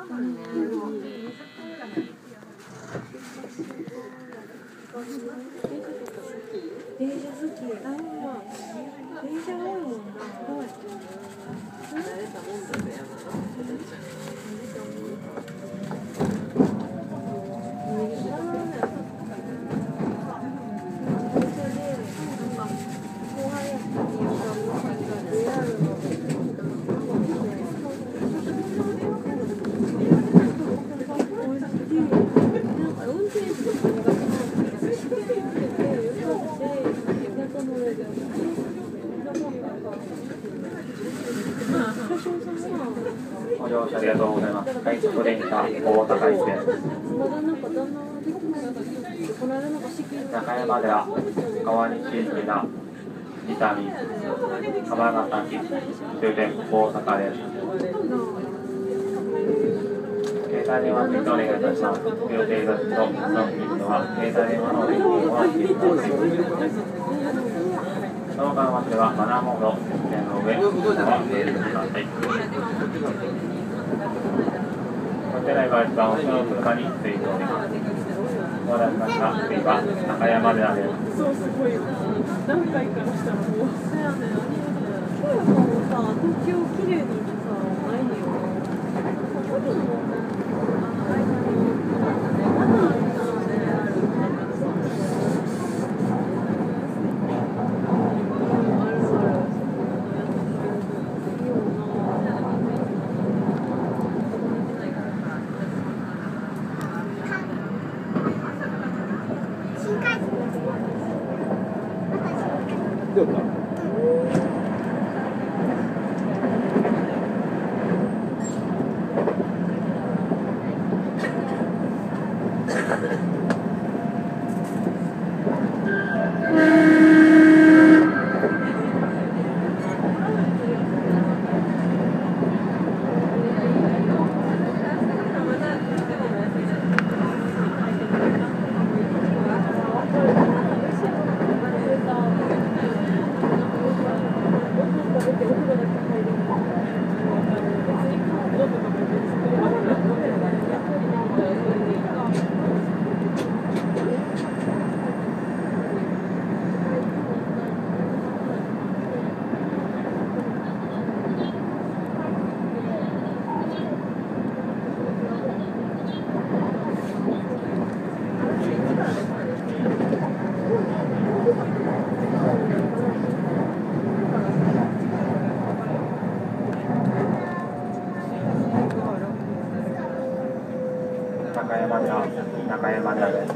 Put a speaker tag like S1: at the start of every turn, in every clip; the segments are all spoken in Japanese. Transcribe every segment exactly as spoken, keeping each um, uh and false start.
S1: 電車好き。ああ、電車多いもんな。すごい。慣れたもんだね。
S2: ご乗車ありがとうございます。快速電車大阪駅です。中山寺、川西池田、伊丹、浜ヶ崎、終点大阪です。携帯電話にお願いいたします。予定座席とその日は携帯電話の電源を切り替えてください。その間忘れはマナーモード、設定の上、お忘れください。お手ない場合はおその通過についております。お待たせしました。次は中山寺です。
S1: そう、すごいよ。何回からしたらもう。そうやね。今日もさ、東京綺麗にさ、ないよ。
S3: どうか。
S2: 中山寺、中山寺です。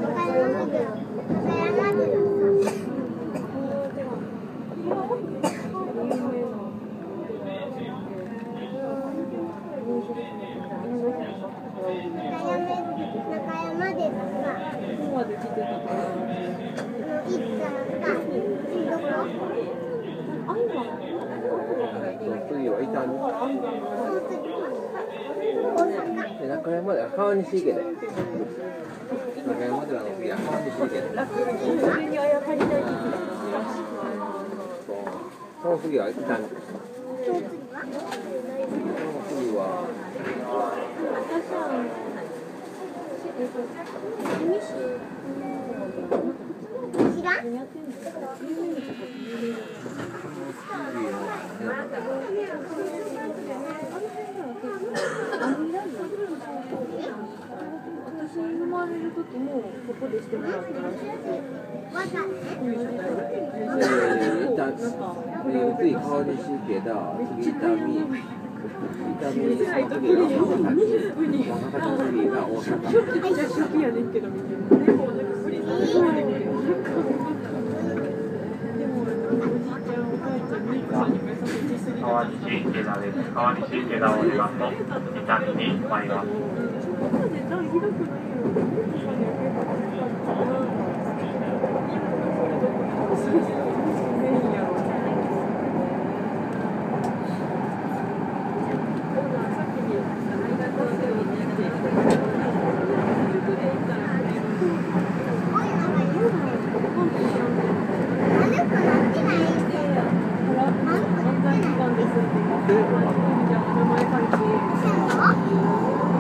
S3: 次は伊丹。中山寺、川西池で。中山寺の次は川西池で。その次は伊丹。その次は。知らん？
S1: 私生まれる時もここでしてもらったらしくて。
S3: 次川西池だ。次伊丹。伊丹にその次が長崎。長崎の次が大阪。
S1: めっちゃ好きやねんけど見てる。でもなんか振り付けそうやねんけど。でもおじいちゃんお母ちゃんにさにめさせてすぎた。
S2: 川西池田です。川西池田を出ますと伊丹に参ります。
S1: 名前借りて。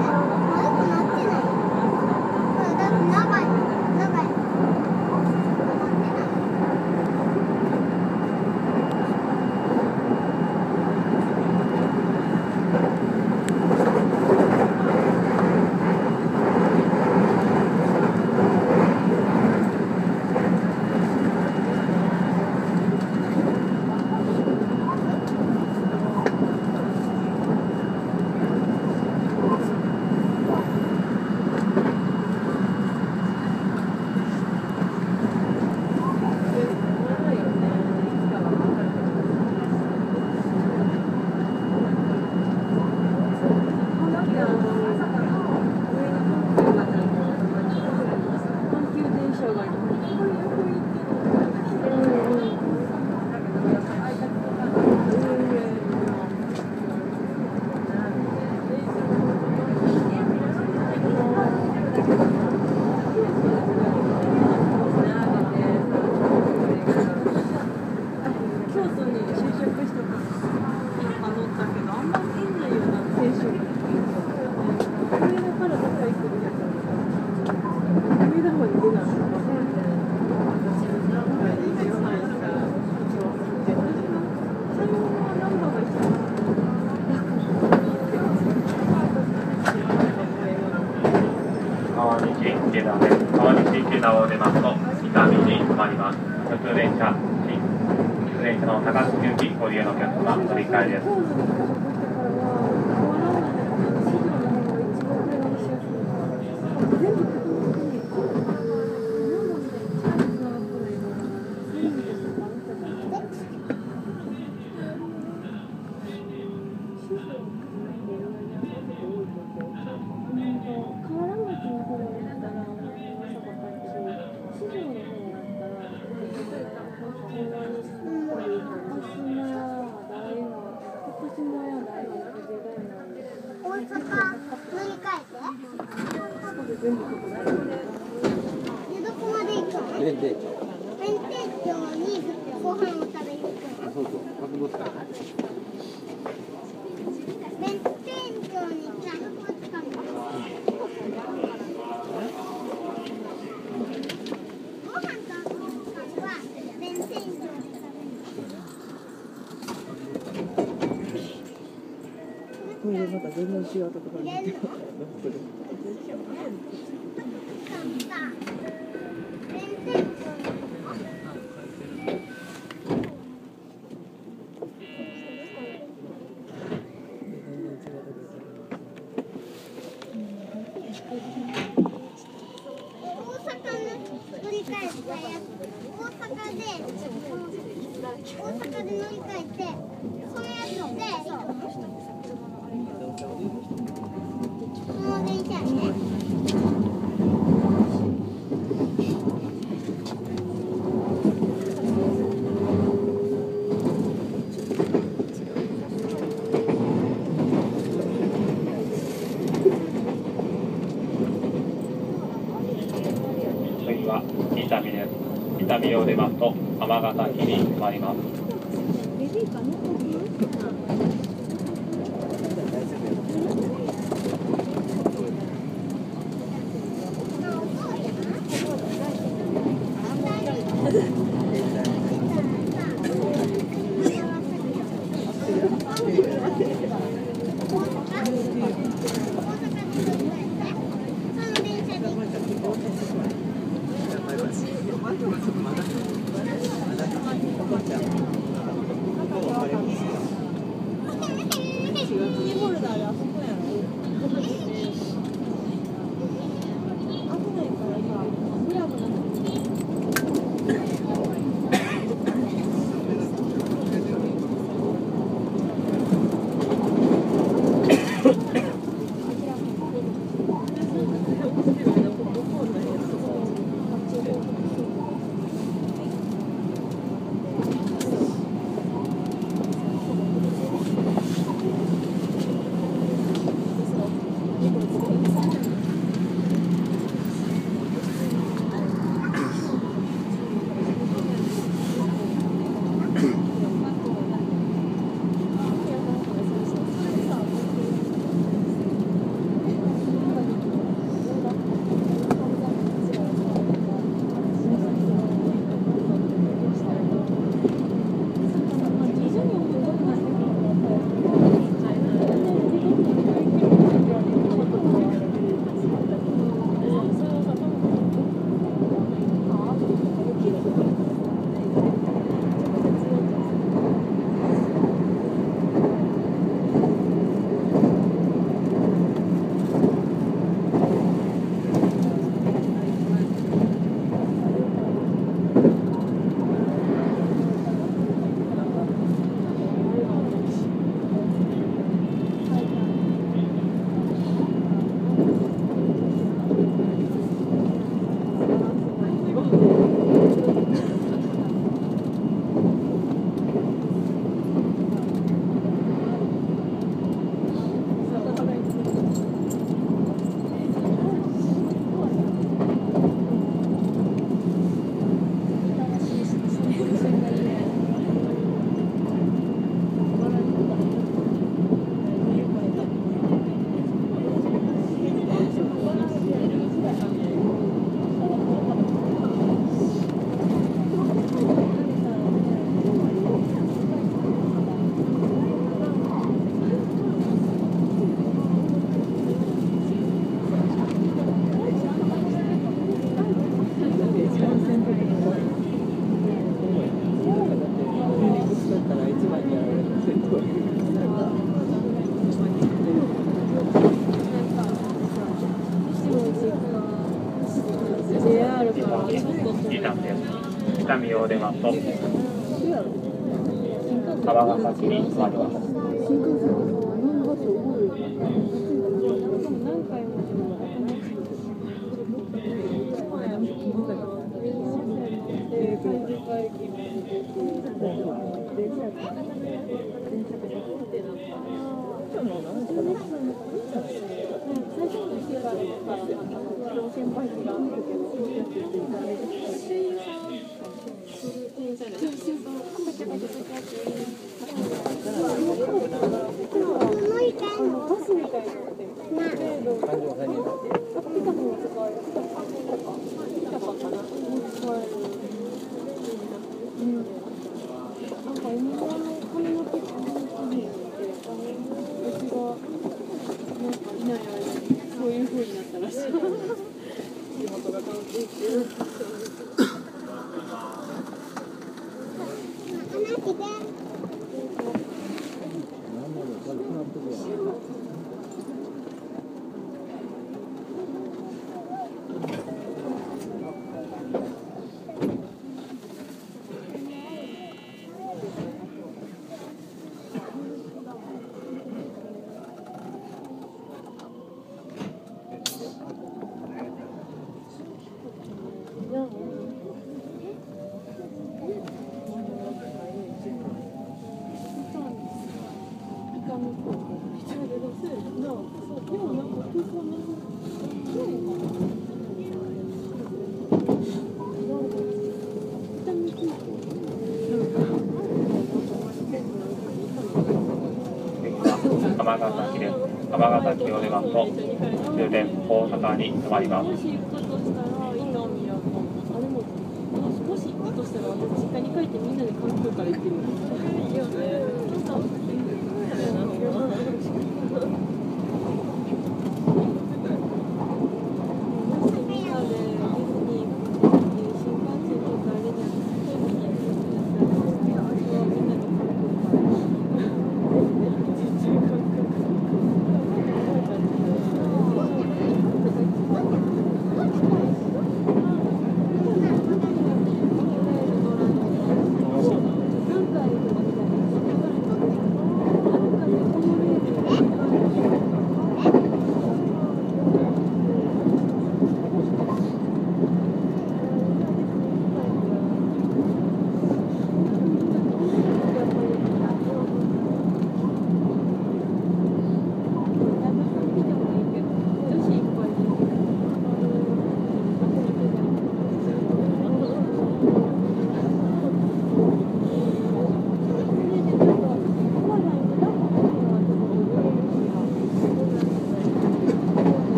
S2: 池田です。川西池田を出ますと伊丹に止まります。普通電車新普通電車の高槻行きご利用のお客様乗り換えです。
S3: 弁天町。
S4: 弁天町にご飯を食べに行く。
S3: あ、そうそう、博物館。
S4: 弁天町にキャンプ使う。ご飯と博物館は弁天町で食べる。
S1: これまた全然違うところに行ってる。伊丹です。伊丹を出ますと尼崎に止まります。
S3: まだまだ
S2: 北見を出ますと川ヶ崎に止まります。尼崎です。尼崎を出ますと終点大阪に止まります。
S1: もし行くとしたら私実家に帰ってみんなで関東から行ってる。いいよね。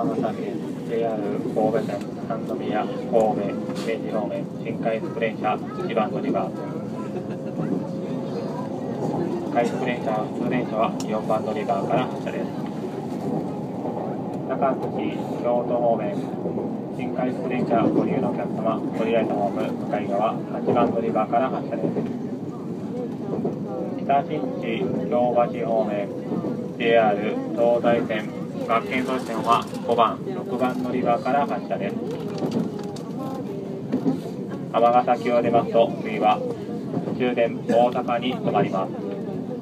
S2: 尼崎 ジェイアール 神戸線三宮神戸明治方面新快速電車いちばん乗り場快速電車普通電車はよんばん乗り場から発車です。高槻京都方面新快速電車ご利用のお客様ご利用のホーム向かい側はちばん乗り場から発車です。北新地京橋方面 ジェイアール 東西線学研都市線はごばんろくばん乗り場から発車です。尼崎を出ますと次は終電大阪に停まります。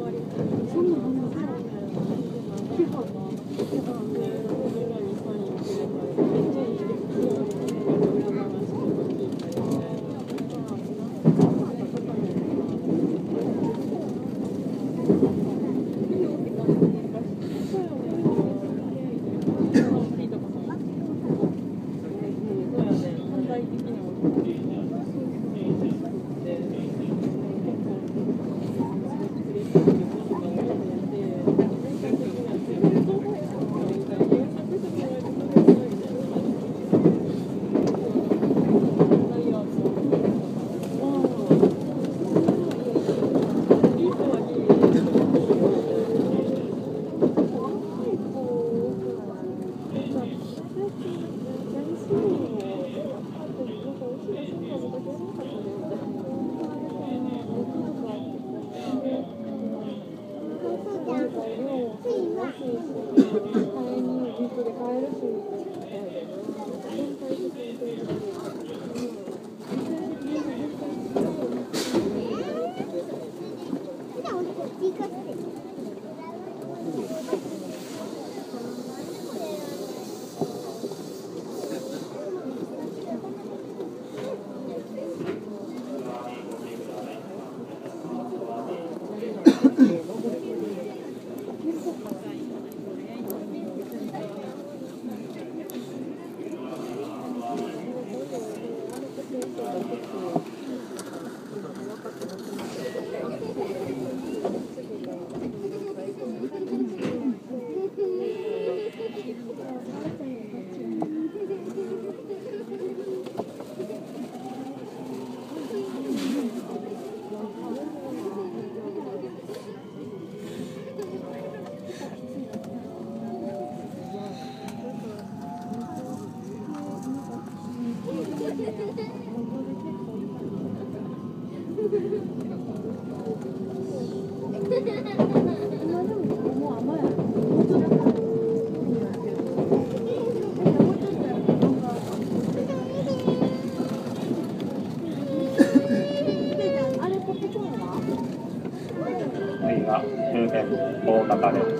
S2: 終点大阪です。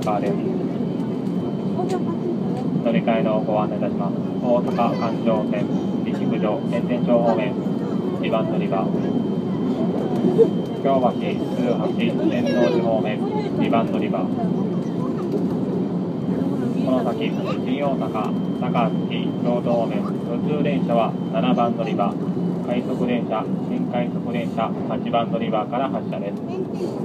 S2: 川です。乗り換えのご案内いたします。大阪環状線西九条塩田町方面にばん乗り場、京橋鶴橋天王寺方面にばん乗り場、この先新大阪高槻京都方面普通電車はななばん乗り場、快速電車新快速電車はちばん乗り場から発車です。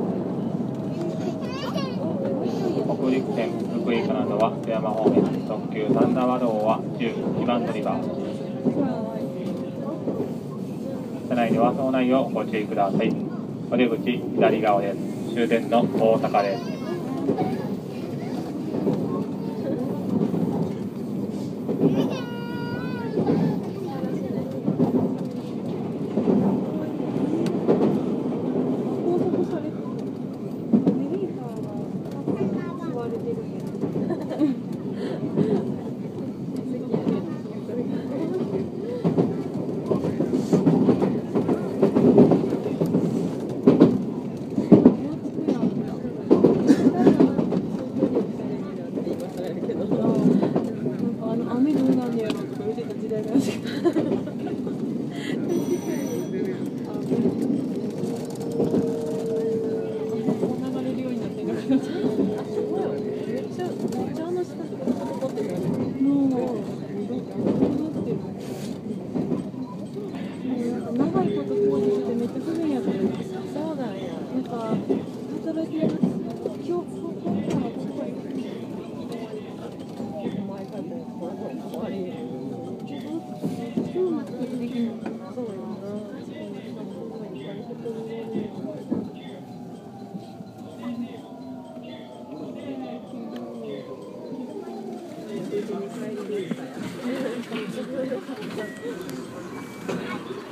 S2: 北陸線福井からのは津山方面特急三沢道はじゅういちばん乗り場。車内では遭難をご注意ください。お出口左側です。終点の大阪です。